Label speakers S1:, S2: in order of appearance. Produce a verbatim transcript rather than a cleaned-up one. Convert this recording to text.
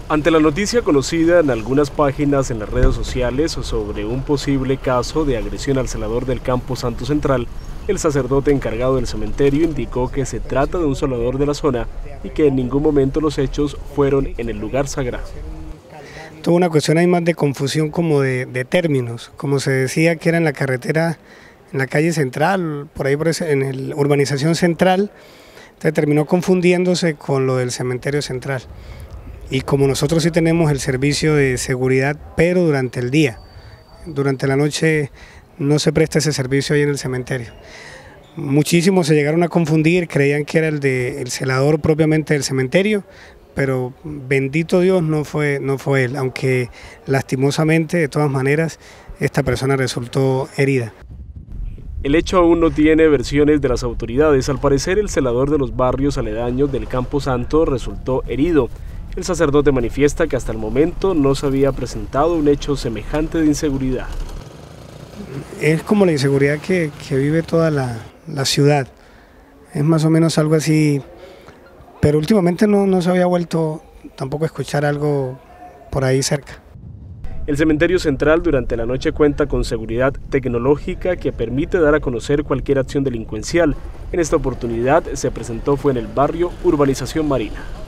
S1: Ante la noticia conocida en algunas páginas en las redes sociales sobre un posible caso de agresión al celador del Campo Santo Central, el sacerdote encargado del cementerio indicó que se trata de un celador de la zona y que en ningún momento los hechos fueron en el lugar sagrado.
S2: Tuvo una cuestión ahí más de confusión como de, de términos, como se decía que era en la carretera, en la calle central, por ahí por ese, en la urbanización central, entonces terminó confundiéndose con lo del cementerio central. Y como nosotros sí tenemos el servicio de seguridad, pero durante el día, durante la noche no se presta ese servicio ahí en el cementerio. Muchísimos se llegaron a confundir, creían que era el de el celador propiamente del cementerio, pero bendito Dios no fue, no fue él, aunque lastimosamente de todas maneras esta persona resultó herida.
S1: El hecho aún no tiene versiones de las autoridades. Al parecer el celador de los barrios aledaños del Campo Santo resultó herido. El sacerdote manifiesta que hasta el momento no se había presentado un hecho semejante de inseguridad.
S2: Es como la inseguridad que, que vive toda la, la ciudad, es más o menos algo así, pero últimamente no, no se había vuelto tampoco a escuchar algo por ahí cerca.
S1: El cementerio central durante la noche cuenta con seguridad tecnológica que permite dar a conocer cualquier acción delincuencial. En esta oportunidad se presentó fue en el barrio Urbanización Marina.